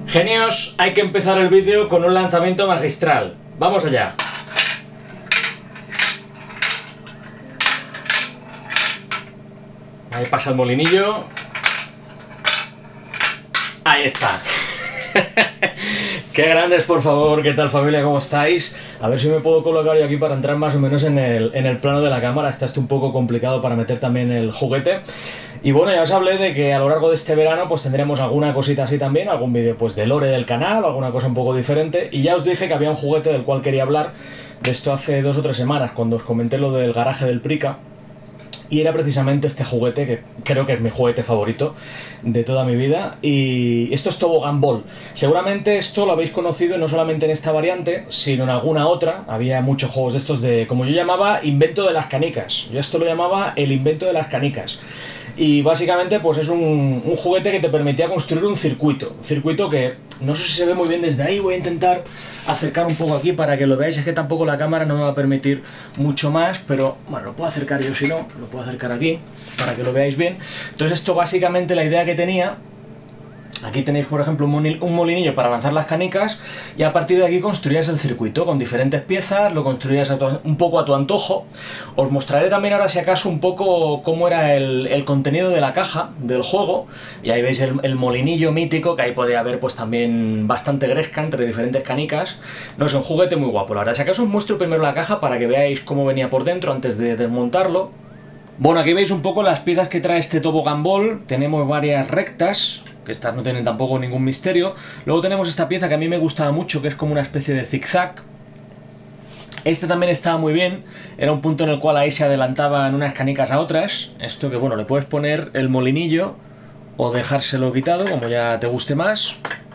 Genios, hay que empezar el vídeo con un lanzamiento magistral. ¡Vamos allá! Ahí pasa el molinillo. Ahí está. Qué grandes, por favor. ¿Qué tal, familia? ¿Cómo estáis? A ver si me puedo colocar yo aquí para entrar más o menos en el plano de la cámara. Está esto un poco complicado para meter también el juguete. Y bueno, ya os hablé de que a lo largo de este verano pues tendremos alguna cosita así también, algún vídeo pues de lore del canal, alguna cosa un poco diferente. Y ya os dije que había un juguete del cual quería hablar de esto hace 2 o 3 semanas, cuando os comenté lo del garaje del Prica. Y era precisamente este juguete, que creo que es mi juguete favorito de toda mi vida. Y esto es Tobogán Ball. Seguramente esto lo habéis conocido no solamente en esta variante, sino en alguna otra. Había muchos juegos de estos de, como yo llamaba, invento de las canicas. Yo esto lo llamaba el invento de las canicas. Y básicamente pues es un juguete que te permitía construir un circuito. Un circuito que no sé si se ve muy bien desde ahí. Voy a intentar acercar un poco aquí para que lo veáis. Es que tampoco la cámara no me va a permitir mucho más, pero bueno, lo puedo acercar yo si no. Lo puedo acercar aquí para que lo veáis bien. Entonces esto básicamente la idea que tenía... Aquí tenéis, por ejemplo, un molinillo para lanzar las canicas y a partir de aquí construías el circuito con diferentes piezas, lo construías un poco a tu antojo. Os mostraré también ahora, si acaso, un poco cómo era el contenido de la caja del juego. Y ahí veis el molinillo mítico, que ahí podía haber pues también bastante gresca entre diferentes canicas. No, es un juguete muy guapo, la verdad. Si acaso os muestro primero la caja para que veáis cómo venía por dentro antes de desmontarlo. Bueno, aquí veis un poco las piezas que trae este Tobogán Ball. Tenemos varias rectas, que estas no tienen tampoco ningún misterio. Luego tenemos esta pieza que a mí me gustaba mucho, que es como una especie de zigzag. Este también estaba muy bien, era un punto en el cual ahí se adelantaban unas canicas a otras. Esto que bueno, le puedes poner el molinillo o dejárselo quitado, como ya te guste más.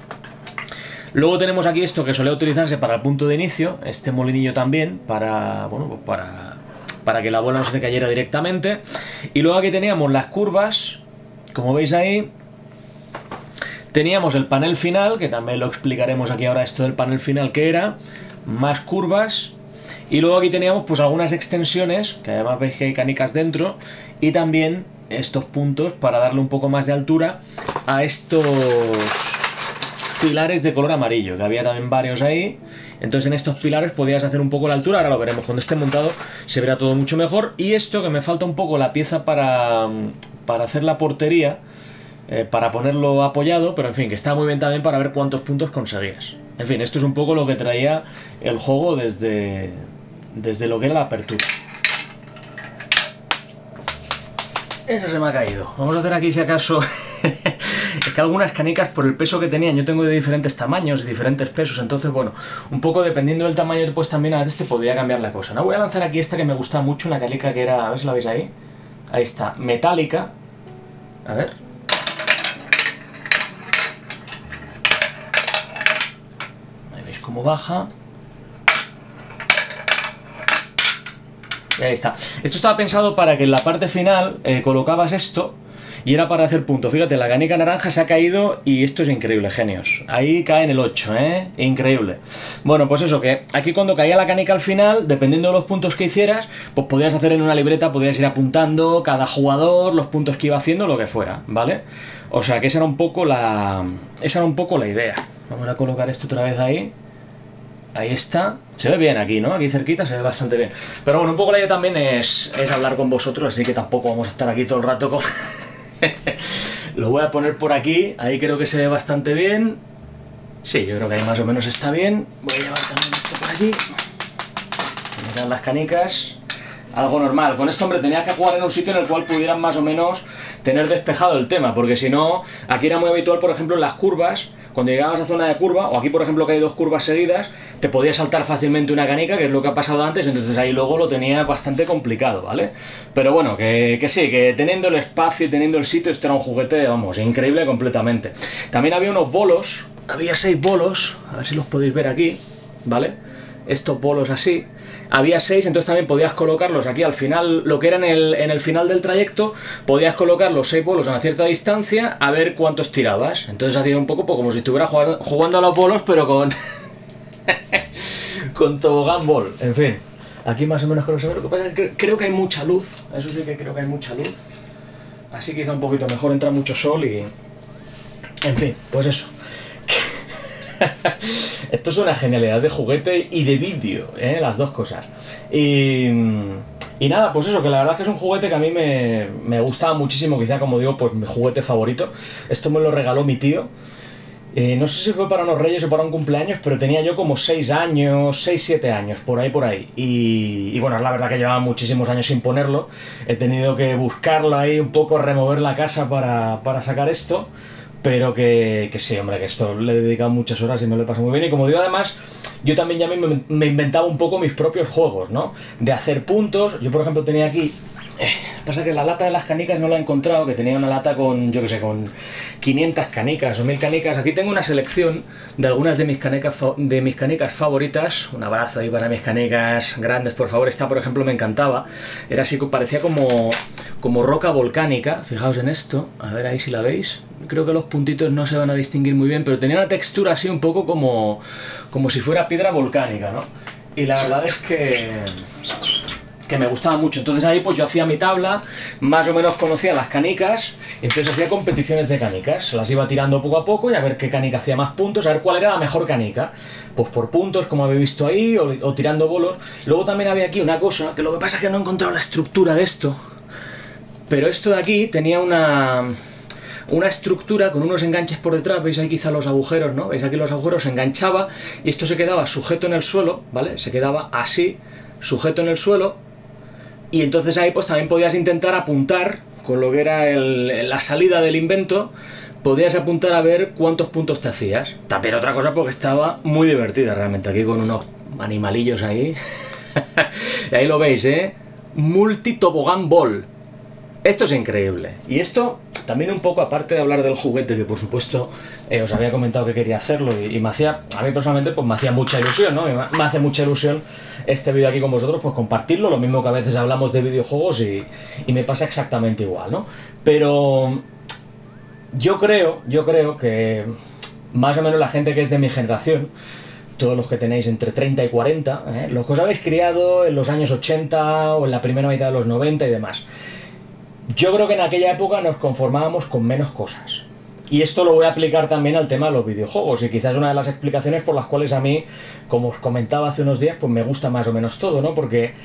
Luego tenemos aquí esto que solía utilizarse para el punto de inicio, este molinillo también, para, bueno, para que la bola no se te cayera directamente. Y luego aquí teníamos las curvas, como veis ahí. Teníamos el panel final, que también lo explicaremos aquí ahora, esto del panel final que era, más curvas, y luego aquí teníamos pues algunas extensiones, que además veis que hay canicas dentro, y también estos puntos para darle un poco más de altura a estos pilares de color amarillo, que había también varios ahí. Entonces en estos pilares podías hacer un poco la altura, ahora lo veremos cuando esté montado, se verá todo mucho mejor. Y esto que me falta un poco la pieza para hacer la portería, para ponerlo apoyado, pero en fin, que está muy bien también para ver cuántos puntos conseguías. En fin, esto es un poco lo que traía el juego desde lo que era la apertura. Eso se me ha caído. Vamos a hacer aquí si acaso... Es que algunas canicas, por el peso que tenían, yo tengo de diferentes tamaños y diferentes pesos, entonces bueno, un poco dependiendo del tamaño pues también a veces te podría cambiar la cosa, ¿no? Voy a lanzar aquí esta que me gusta mucho, una canica que era, a ver si la veis ahí. Ahí está, metálica. A ver. Cómo baja. Y ahí está. Esto estaba pensado para que en la parte final colocabas esto y era para hacer punto. Fíjate, la canica naranja se ha caído y esto es increíble, genios. Ahí cae en el 8, increíble. Bueno, pues eso, que aquí cuando caía la canica al final, dependiendo de los puntos que hicieras, pues podías hacer en una libreta, podías ir apuntando cada jugador, los puntos que iba haciendo, lo que fuera, ¿vale? O sea que esa era un poco la idea. Vamos a colocar esto otra vez ahí. Ahí está, se ve bien aquí, ¿no? Aquí cerquita se ve bastante bien. Pero bueno, un poco la idea también es hablar con vosotros, así que tampoco vamos a estar aquí todo el rato con... Lo voy a poner por aquí, ahí creo que se ve bastante bien. Sí, yo creo que ahí más o menos está bien. Voy a llevar también esto por aquí. Mirad las canicas. Algo normal. Con esto, hombre, tenías que jugar en un sitio en el cual pudieran más o menos tener despejado el tema, porque si no, aquí era muy habitual, por ejemplo, en las curvas, cuando llegabas a zona de curva, o aquí por ejemplo que hay 2 curvas seguidas, te podía saltar fácilmente una canica, que es lo que ha pasado antes, entonces ahí luego lo tenía bastante complicado, ¿vale? Pero bueno, que sí, que teniendo el espacio y teniendo el sitio, esto era un juguete, vamos, increíble completamente. También había unos bolos, había 6 bolos, a ver si los podéis ver aquí, ¿vale? Estos bolos así, había 6, entonces también podías colocarlos aquí al final, lo que era en el final del trayecto, podías colocar los 6 bolos a una cierta distancia a ver cuántos tirabas. Entonces hacía un poco como si estuvieras jugando a los bolos, pero con con Tobogán Ball. En fin, aquí más o menos creo que se ve. Lo que pasa es que creo que hay mucha luz, eso sí que creo que hay mucha luz, así quizá un poquito mejor, entra mucho sol y... En fin, pues eso. Esto es una genialidad de juguete y de vídeo, ¿eh? Las dos cosas. Y nada, pues eso, que la verdad es que es un juguete que a mí me gustaba muchísimo, quizá como digo, pues mi juguete favorito. Esto me lo regaló mi tío. No sé si fue para unos reyes o para un cumpleaños, pero tenía yo como 6 años, 6 7 años, por ahí, por ahí. Y bueno, es la verdad que llevaba muchísimos años sin ponerlo. He tenido que buscarlo ahí un poco, remover la casa para sacar esto. Pero que sí, hombre, que esto le he dedicado muchas horas y me lo he pasado muy bien. Y como digo, además, yo también ya me inventaba un poco mis propios juegos, ¿no? De hacer puntos. Yo, por ejemplo, tenía aquí... Pasa que la lata de las canicas no la he encontrado, que tenía una lata con, yo que sé, con 500 canicas o 1000 canicas. Aquí tengo una selección de algunas de mis canicas favoritas. Un abrazo ahí para mis canicas grandes, por favor. Esta, por ejemplo, me encantaba. Era así, parecía como roca volcánica. Fijaos en esto, a ver ahí si la veis. Creo que los puntitos no se van a distinguir muy bien, pero tenía una textura así un poco como si fuera piedra volcánica, ¿no? Y la verdad es que me gustaba mucho. Entonces ahí pues yo hacía mi tabla, más o menos conocía las canicas, entonces hacía competiciones de canicas, las iba tirando poco a poco y a ver qué canica hacía más puntos, a ver cuál era la mejor canica, pues por puntos, como habéis visto ahí, o tirando bolos. Luego también había aquí una cosa, que lo que pasa es que no he encontrado la estructura de esto, pero esto de aquí tenía una estructura con unos enganches por detrás, veis ahí quizá los agujeros, ¿no? Veis aquí los agujeros, se enganchaba y esto se quedaba sujeto en el suelo, ¿vale? Se quedaba así, sujeto en el suelo. Y entonces ahí pues también podías intentar apuntar con lo que era la salida del invento, podías apuntar a ver cuántos puntos te hacías. También otra cosa porque estaba muy divertida realmente, aquí con unos animalillos ahí. Y ahí lo veis, ¿eh? Multi-tobogán ball. Esto es increíble. Y esto también un poco, aparte de hablar del juguete, que por supuesto os había comentado que quería hacerlo y me hacía, a mí personalmente pues me hacía mucha ilusión, ¿no? Me hace mucha ilusión este vídeo aquí con vosotros, pues compartirlo, lo mismo que a veces hablamos de videojuegos y me pasa exactamente igual, ¿no? Pero yo creo que más o menos la gente que es de mi generación, todos los que tenéis entre 30 y 40, los que os habéis criado en los años 80 o en la primera mitad de los 90 y demás, yo creo que en aquella época nos conformábamos con menos cosas. Y esto lo voy a aplicar también al tema de los videojuegos. Y quizás una de las explicaciones por las cuales a mí, como os comentaba hace unos días, pues me gusta más o menos todo, ¿no? Porque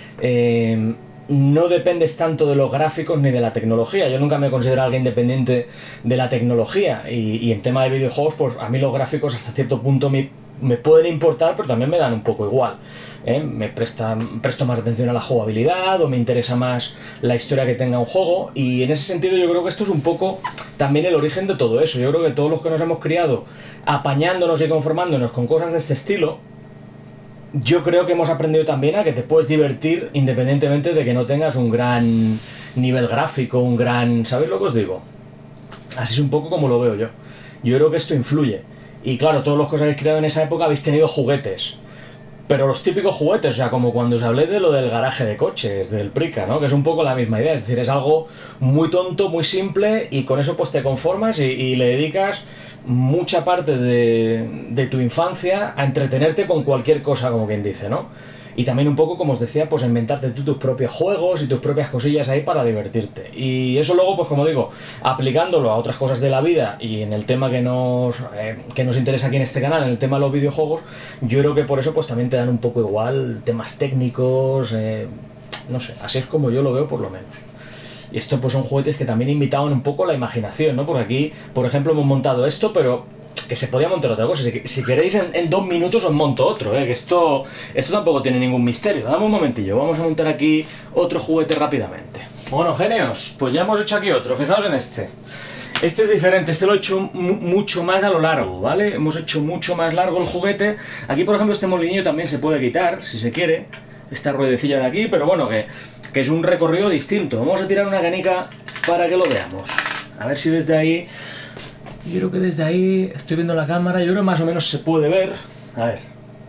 no dependes tanto de los gráficos ni de la tecnología. Yo nunca me considero alguien dependiente de la tecnología. Y en tema de videojuegos, pues a mí los gráficos hasta cierto punto me pueden importar, pero también me dan un poco igual. Me presto más atención a la jugabilidad o me interesa más la historia que tenga un juego, y en ese sentido yo creo que esto es un poco también el origen de todo eso. Yo creo que todos los que nos hemos criado apañándonos y conformándonos con cosas de este estilo, yo creo que hemos aprendido también a que te puedes divertir independientemente de que no tengas un gran nivel gráfico, un gran... ¿Sabéis lo que os digo? Así es un poco como lo veo yo. Yo creo que esto influye. Y claro, todos los que os habéis criado en esa época habéis tenido juguetes. Pero los típicos juguetes, o sea, como cuando os hablé de lo del garaje de coches, del Prica, ¿no? Que es un poco la misma idea, es decir, es algo muy tonto, muy simple, y con eso pues te conformas y le dedicas mucha parte de tu infancia a entretenerte con cualquier cosa, como quien dice, ¿no? Y también un poco, como os decía, pues inventarte tú tus propios juegos y tus propias cosillas ahí para divertirte. Y eso luego, pues como digo, aplicándolo a otras cosas de la vida y en el tema que nos interesa aquí en este canal, en el tema de los videojuegos, yo creo que por eso pues también te dan un poco igual temas técnicos, no sé, así es como yo lo veo por lo menos. Y esto pues son juguetes que también invitaban un poco la imaginación, ¿no? Porque aquí, por ejemplo, hemos montado esto, pero que se podía montar otra cosa. Si queréis en 2 minutos os monto otro, que esto tampoco tiene ningún misterio. Dame un momentillo, vamos a montar aquí otro juguete rápidamente. Bueno, genios, pues ya hemos hecho aquí otro. Fijaos en este. Este es diferente, este lo he hecho mucho más a lo largo, ¿vale? Hemos hecho mucho más largo el juguete. Aquí, por ejemplo, este molinillo también se puede quitar, si se quiere, esta ruedecilla de aquí, pero bueno, que es un recorrido distinto. Vamos a tirar una canica para que lo veamos. A ver si desde ahí... Yo creo que desde ahí estoy viendo la cámara, yo creo que más o menos se puede ver. A ver.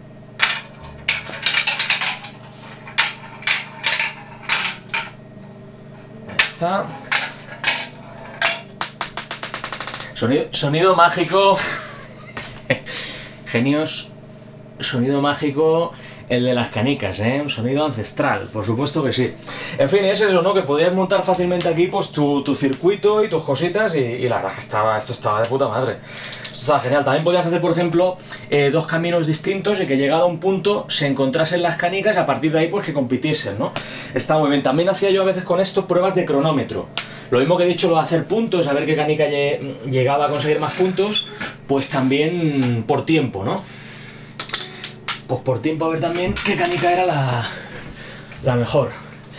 Ahí está. Sonido mágico. Genios. Sonido mágico. El de las canicas, un sonido ancestral, por supuesto que sí. En fin, es eso, ¿no? Que podías montar fácilmente aquí pues tu circuito y tus cositas y la verdad que esto estaba de puta madre. Esto está genial. También podías hacer, por ejemplo, dos caminos distintos y que llegado a un punto se encontrasen las canicas y a partir de ahí pues que compitiesen, ¿no? Está muy bien. También hacía yo a veces con esto pruebas de cronómetro. Lo mismo que he dicho, lo de hacer puntos, a ver qué canica llegaba a conseguir más puntos, pues también por tiempo, ¿no? Pues por tiempo a ver también qué canica era la mejor.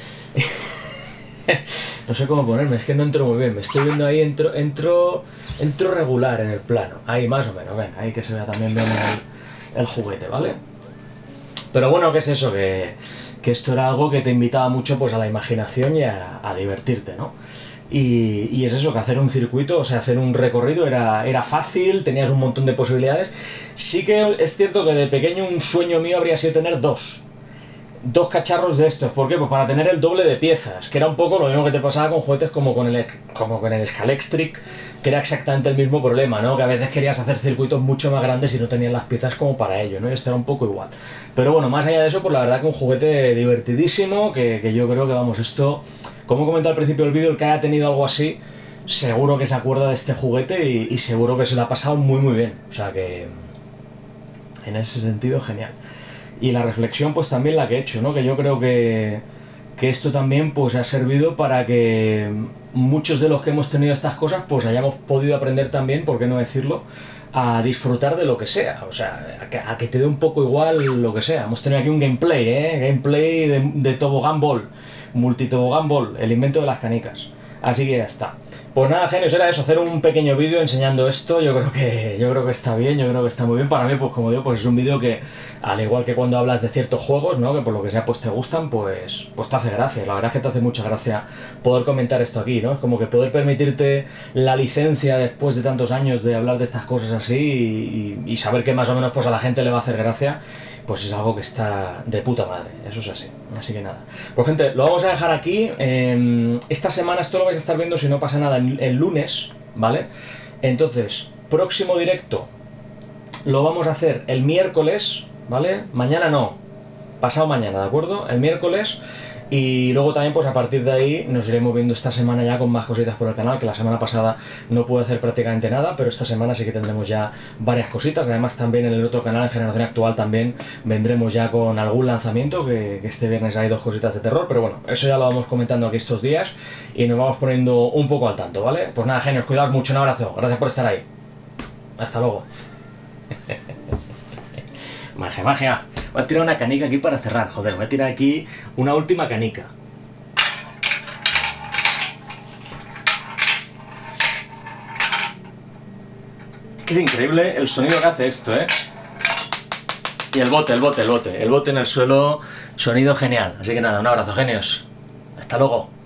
No sé cómo ponerme, es que no entro muy bien. Me estoy viendo ahí, entro regular en el plano. Ahí más o menos, venga, ahí que se vea también bien el juguete, ¿vale? Pero bueno, ¿qué es eso? Que esto era algo que te invitaba mucho pues a la imaginación y a divertirte, ¿no? Y es eso, que hacer un circuito, o sea, hacer un recorrido era fácil, tenías un montón de posibilidades. Sí que es cierto que de pequeño un sueño mío habría sido tener dos cacharros de estos. ¿Por qué? Pues para tener el doble de piezas, que era un poco lo mismo que te pasaba con juguetes como con el Scalextric, que era exactamente el mismo problema, ¿no? Que a veces querías hacer circuitos mucho más grandes y no tenías las piezas como para ello, ¿no? Y esto era un poco igual. Pero bueno, más allá de eso, pues la verdad que un juguete divertidísimo, que yo creo que, vamos, esto, como he comentado al principio del vídeo, el que haya tenido algo así, seguro que se acuerda de este juguete y seguro que se lo ha pasado muy muy bien. O sea que, en ese sentido, genial. Y la reflexión pues también la que he hecho, ¿no? Que yo creo que esto también pues ha servido para que muchos de los que hemos tenido estas cosas pues hayamos podido aprender también, por qué no decirlo, a disfrutar de lo que sea, o sea, a que te dé un poco igual lo que sea. Hemos tenido aquí un gameplay, gameplay de Tobogán Ball, multitobogán Ball, el invento de las canicas. Así que ya está. Pues nada, genios, era eso, hacer un pequeño vídeo enseñando esto. Yo creo que está bien, yo creo que está muy bien. Para mí, pues como digo, pues es un vídeo que, al igual que cuando hablas de ciertos juegos, ¿no? Que por lo que sea pues te gustan, pues te hace gracia. La verdad es que te hace mucha gracia poder comentar esto aquí, ¿no? Es como que poder permitirte la licencia después de tantos años de hablar de estas cosas así y saber que más o menos pues a la gente le va a hacer gracia, pues es algo que está de puta madre, eso es así. Así que nada. Pues gente, lo vamos a dejar aquí. Esta semana esto lo vais a estar viendo, si no pasa nada, el lunes, ¿vale? Entonces, próximo directo lo vamos a hacer el miércoles, ¿vale? Mañana no, pasado mañana, ¿de acuerdo? El miércoles. Y luego también pues a partir de ahí nos iremos viendo esta semana ya con más cositas por el canal, que la semana pasada no pude hacer prácticamente nada, pero esta semana sí que tendremos ya varias cositas. Además también en el otro canal, en Generación Actual, también vendremos ya con algún lanzamiento, que este viernes hay dos cositas de terror, pero bueno, eso ya lo vamos comentando aquí estos días y nos vamos poniendo un poco al tanto, ¿vale? Pues nada, genios, cuidaos mucho, un abrazo, gracias por estar ahí. Hasta luego. Magia, magia. Voy a tirar una canica aquí para cerrar, joder, voy a tirar aquí una última canica. Es increíble el sonido que hace esto, ¿eh? Y el bote en el suelo, sonido genial. Así que nada, un abrazo, genios. Hasta luego.